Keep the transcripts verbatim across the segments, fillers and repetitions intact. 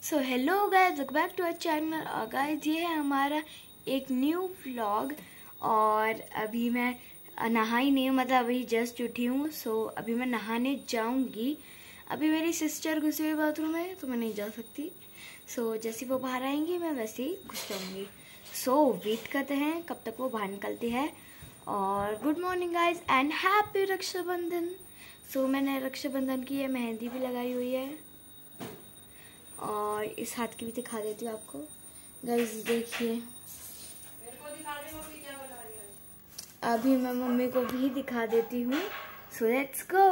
So hello guys, welcome back to our channel. और guys ये है हमारा एक न्यू व्लॉग। और अभी मैं नहाई नहीं हूँ, मतलब अभी जस्ट उठी हूँ। सो अभी मैं नहाने जाऊँगी। अभी मेरी सिस्टर घुसी हुई बाथरूम में, तो मैं नहीं जा सकती। सो जैसे वो बाहर आएंगी मैं वैसे ही घुस जाऊँगी। सो वेट करते हैं कब तक वो बाहर निकलती है। और good morning guys and happy Rakshabandhan. So मैंने रक्षाबंधन की ये मेहंदी भी लगाई हुई है और इस हाथ की भी दिखा देती हूँ आपको। गाइस देखिए, अभी मैं मम्मी को भी दिखा देती हूँ। So let's go.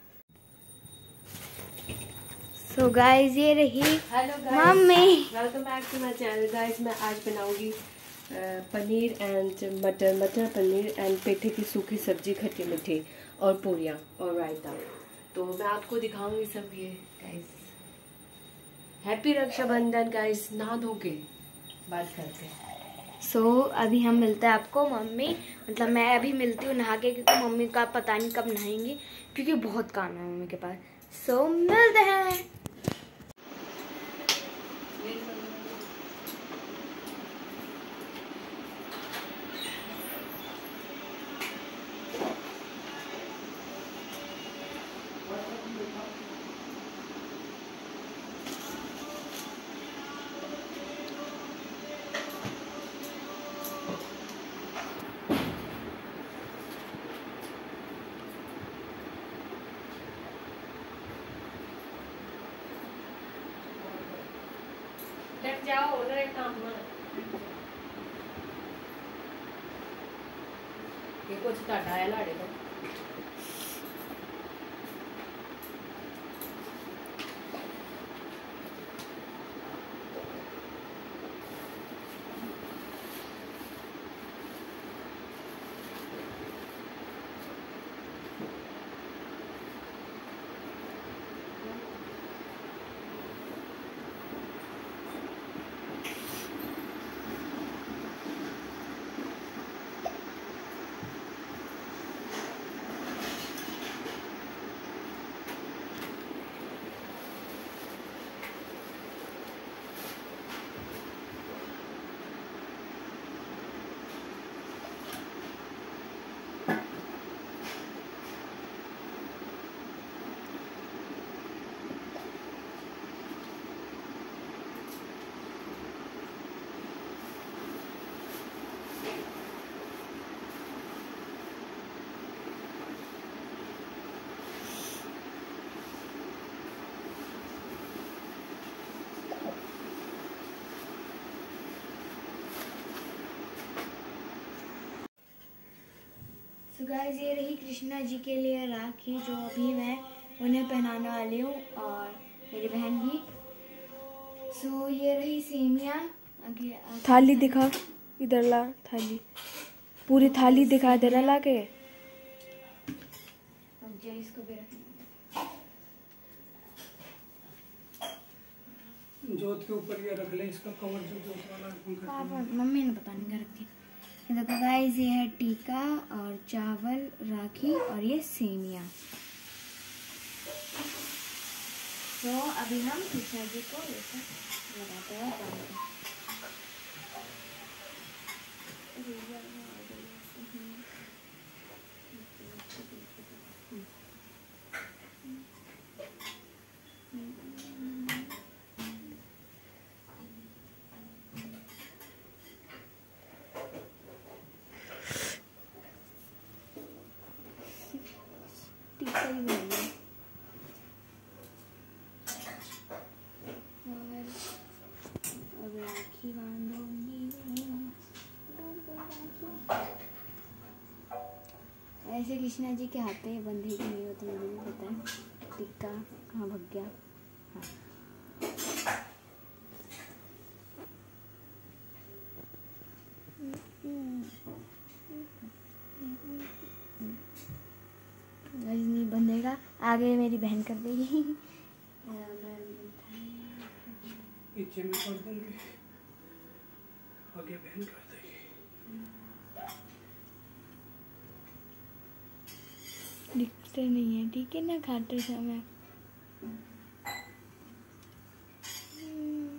So guys ये रही mummy. Welcome back to my channel guys. मैं आज बनाऊंगी पनीर एंड मटर मटर पनीर एंड पेठे की सूखी सब्जी, खट्टी मीठी और पूरियाँ और रायता। तो मैं आपको दिखाऊंगी सब ये गाइस। Happy Rakshabandhan guys. नहा धो के बात करते हैं। सो so, अभी हम मिलते हैं आपको मम्मी, मतलब मैं अभी मिलती हूँ नहा के, क्योंकि मम्मी का पता नहीं कब नहाएंगी, क्योंकि बहुत काम है मम्मी के पास। सो so, मिलते हैं। डट जाओ ना, एक काम ना ये कुछ टाटा है लाड़े को। तो गाइस ये रही कृष्णा जी के लिए राखी, जो अभी मैं उन्हें पहनाने वाली हूँ और मेरी बहन भी। सो ये रही सेमिया। आगे थाली दिखा, इधर ला थाली, पूरी थाली दिखा दे रहा ला के। इसको भी रख, जोत के ऊपर ये रख ले, इसका कवर जो जोत वाला। पापा मम्मी ने पता नहीं रखी। ये देखो गाइस, ये है टीका और चावल, राखी और ये सेमिया। तो अभी हम कृष्णा जी को लगाते हैं पानी। टीका ही नहीं है। और अब राखी बांधूंगी। ऐसे कृष्णा जी के हाथ पे बंधे की नहीं होती, मुझे भी पता है। टीका कहाँ भग गया। हाँ। नहीं बंधेगा, आगे मेरी बहन कर देगी। पीछे में कर दूंगी, आगे बहन कर देगी। दिखते नहीं है, ठीक है ना, खाते समय।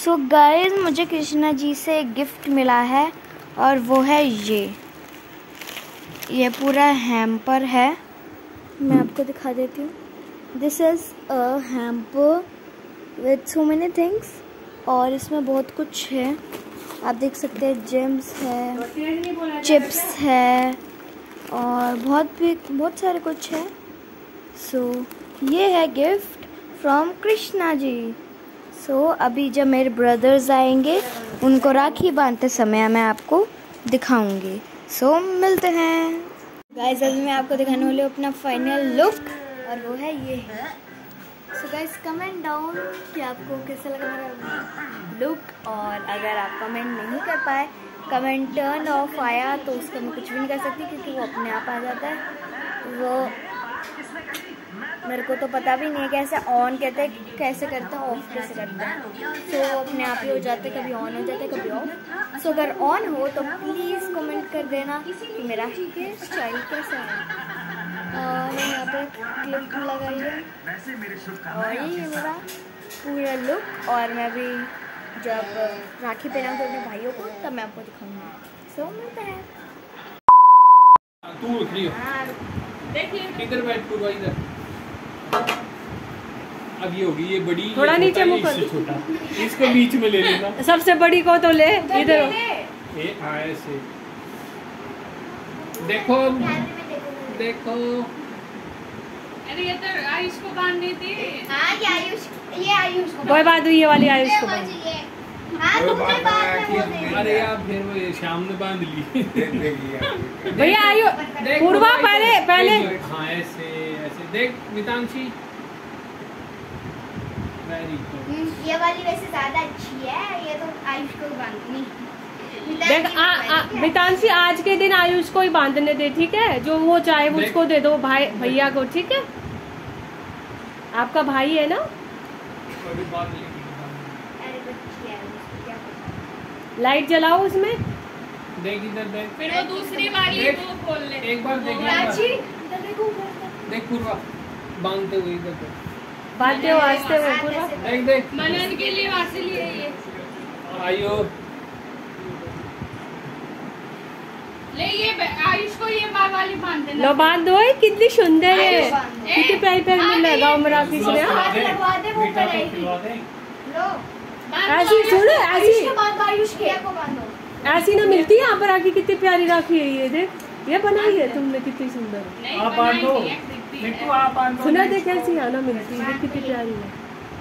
सो गाइस मुझे कृष्णा जी से एक गिफ्ट मिला है और वो है ये ये पूरा हैम्पर है। मैं आपको दिखा देती हूँ। This is a hamper with so many things और इसमें बहुत कुछ है। आप देख सकते हैं जेम्स है, चिप्स है और बहुत भी बहुत सारे कुछ है। सो so, ये है gift from Krishna ji. So so, अभी जब मेरे ब्रदर्स आएंगे उनको राखी बांधते समय मैं आपको दिखाऊंगी। सो so, मिलते हैं गाइस। अभी मैं आपको दिखाने वाली हूँ अपना फाइनल लुक और वो है ये है। सो गाइस कमेंट डाउन कि आपको कैसा लगा मेरा लुक और अगर आप कमेंट नहीं कर पाए, कमेंट टर्न ऑफ आया तो उसका मैं कुछ भी नहीं कर सकती क्योंकि वो अपने आप आ जाता है। वो मेरे को तो पता भी नहीं है कैसे ऑन कहते हैं, कैसे करते हैं, ऑफ कैसे करते हैं। तो अपने आप ही हो जाते हैं, कभी ऑन हो जाता है कभी ऑफ। सो अगर ऑन हो तो प्लीज़ कमेंट कर देना कि मेरा हेयर स्टाइल कैसा है। और यहाँ पे क्लिप लगाई है और ये है मेरा पूरा लुक। और मैं भी जब राखी पहनाऊंगी अपने भाइयों को तब मैं आपको दिखाऊंगी। सो मिलते हैं। तू उठ रही हो, देखिए इधर बैठ पूर्वा इधर। अब ये होगी ये बड़ी, थोड़ा नीचे मुँह कर, छोटा इसको बीच में ले लेना। सबसे बड़ी को तो ले इधर। ये आए से देखो देखो। अरे ये तो आयुष को बांधनी थी। हाँ ये आयुष, ये आयुष को कोई बात, ये वाली आयुष को बांध। हाँ तुमने बात में अरे यार फिर वो शाम ने बांध ली। भैया आयु पूर्वा पहले पहले हाँ ऐसे ऐसे देख मितांशी। Very good. ये वाली वैसे ज्यादा अच्छी है, ये तो आयुष को बांधनी। देख आ, आ, मितांशी आज के दिन आयुष को ही बांधने दे, ठीक है? जो वो चाहे उसको दे दो, भाई भैया को, ठीक है? आपका भाई है ना? लाइट जलाओ उसमें। देख इधर देख। फिर वो दूसरी वाली वो खोल ले। एक बार देख देख पूर्वा बांधते हुए इधर देख। बांधते हो आस्ते हुए पूर्वा। देख देख मनन के लिए वासे लिए ये आयो ले ये आयुष को ये बार वाली बांध देना। लो बांध दो, कितनी सुंदर है, कितनी प्यारी प्यारी मिल रहा गाँव में राखी से। ऐसी सुनो, ऐसी ऐसी ना मिलती है यहाँ पर राखी। कितनी प्यारी राखी है ये, देख ये बनाई है तुमने, कितनी सुंदर। आप बांधो मिट्टू, आप बांधो। सुना देख ऐसी आना मिलती है, कितनी प्यारी है।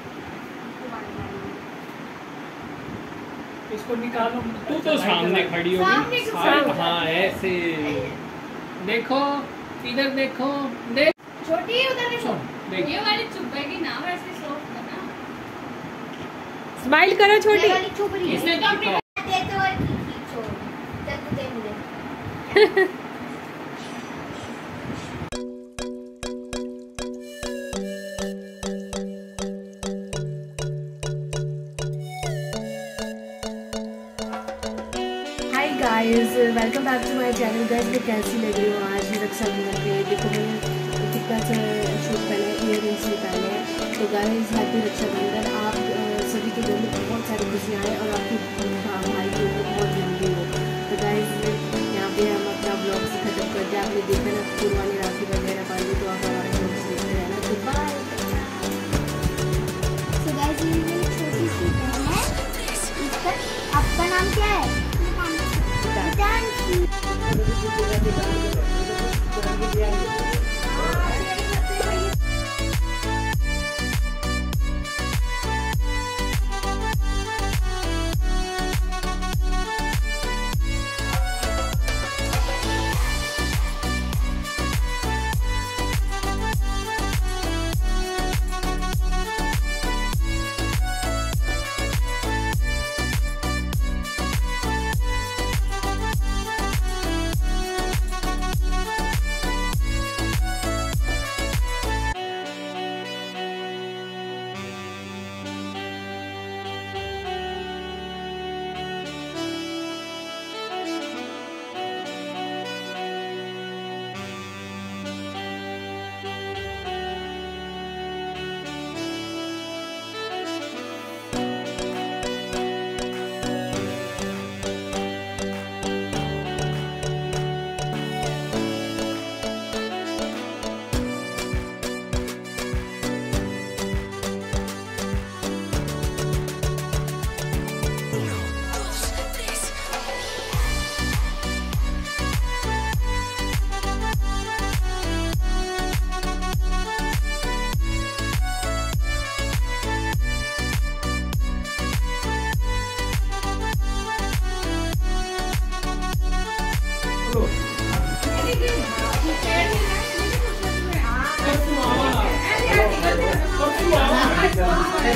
इसको निकालो। तू तो सामने खड़ी होगी। हाँ ऐसे देखो, इधर देखो, देख छोटी उधर देखो। देख ये वाली चुभेगी ना, वैसे सॉफ्ट है ना। स्माइल करो छोटी। इसमें तो अपनी hi guys, welcome back to my channel. Guys मैं कैसी लग रही हूँ आज रक्षाबंधन पे? देखो मैंने कितना अच्छा शूट पहना है, इयर रिंग्स भी पहने हैं। तो गाइस हैप्पी रक्षाबंधन। आप सभी के घर में बहुत सारी खुशियाँ आए और आपके भाई को बहुत जल्दी हो। तो गाइस यहाँ पे हम अपना ब्लॉग से खत्म करते हैं। आपने देखा ना पूर्वा ने राखी वगैरह बांधी, तो आप हमारे ब्लॉग से देखते रहना। तो बाय। So guys, ये मेरी छोटी सी बहन है। इसका आपका नाम क्या है?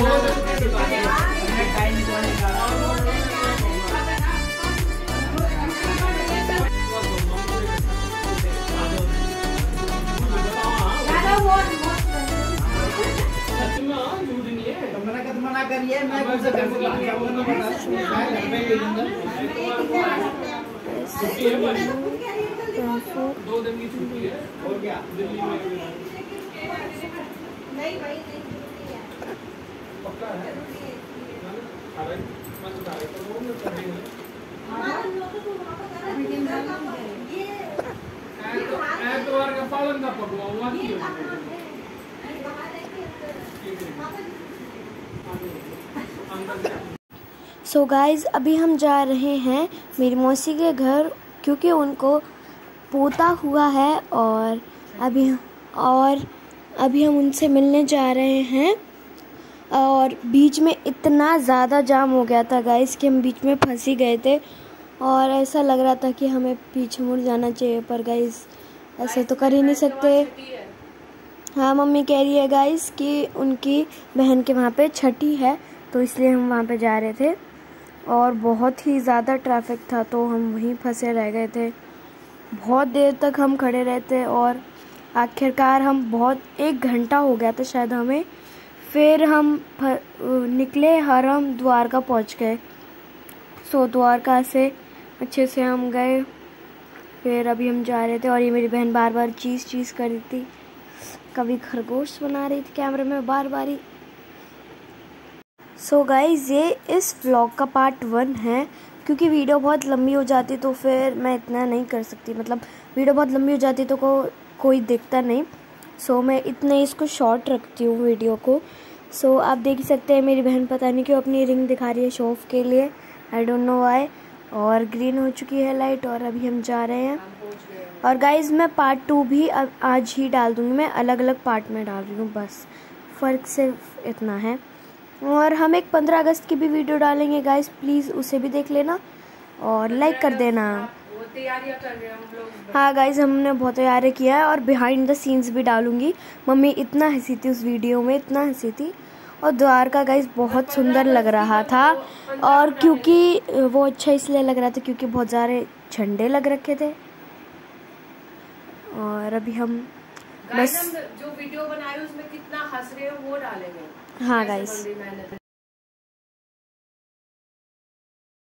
मना करिए, मैं कुछ कर दूंगा, घर में ले लूंगा। दो दिन की छुट्टी है और क्या दिल्ली में नहीं भाई पक्का है। अरे मत उठाए तो वो मत करेंगे। ये ऐतवार का पालन का पकवा हुआ क्यों? सो so गाइज अभी हम जा रहे हैं मेरी मौसी के घर, क्योंकि उनको पोता हुआ है और अभी और अभी हम उनसे मिलने जा रहे हैं। और बीच में इतना ज़्यादा जाम हो गया था गाइज कि हम बीच में फंस ही गए थे और ऐसा लग रहा था कि हमें पीछे मुड़ जाना चाहिए, पर गाइज ऐसे तो कर ही नहीं सकते। हाँ मम्मी कह रही है गाइज कि उनकी बहन के वहाँ पे छठी है, तो इसलिए हम वहाँ पे जा रहे थे और बहुत ही ज़्यादा ट्रैफिक था, तो हम वहीं फंसे रह गए थे। बहुत देर तक हम खड़े रहे थे और आखिरकार हम बहुत एक घंटा हो गया था शायद हमें, फिर हम निकले और हम द्वारका पहुँच गए। सो द्वारका से अच्छे से हम गए, फिर अभी हम जा रहे थे और ये मेरी बहन बार बार चीज़ चीज़ कर रही थी, कभी खरगोश बना रही थी कैमरे में बार बार ही। सो so गाइज ये इस व्लॉग का पार्ट वन है, क्योंकि वीडियो बहुत लंबी हो जाती तो फिर मैं इतना नहीं कर सकती, मतलब वीडियो बहुत लंबी हो जाती तो को, कोई देखता नहीं। सो so मैं इतने इसको शॉर्ट रखती हूँ वीडियो को। सो so आप देख ही सकते हैं मेरी बहन पता नहीं क्यों अपनी रिंग दिखा रही है शो ऑफ के लिए, आई डोंट नो व्हाई। और ग्रीन हो चुकी है लाइट और अभी हम जा रहे हैं। और गाइज मैं पार्ट टू भी आज ही डाल दूँगी, मैं अलग अलग पार्ट में डाल रही हूँ, बस फ़र्क सिर्फ इतना है। और हम एक पंद्रह अगस्त की भी वीडियो डालेंगे गाइस, प्लीज़ उसे भी देख लेना और लाइक कर देना। वो तैयारियां कर रहे हैं हम लोग। हाँ गाइस हमने बहुत तैयारी किया है और बिहाइंड द सीन्स भी डालूंगी। मम्मी इतना हंसी थी उस वीडियो में, इतना हंसी थी। और द्वारका गाइस बहुत सुंदर लग रहा था, और क्योंकि वो अच्छा इसलिए लग रहा था क्योंकि बहुत सारे झंडे लग रखे थे। और अभी हम बस जो वीडियो बनाए उसमें कितना हंस रहे हो वो डालेंगे। हाँ गाइस।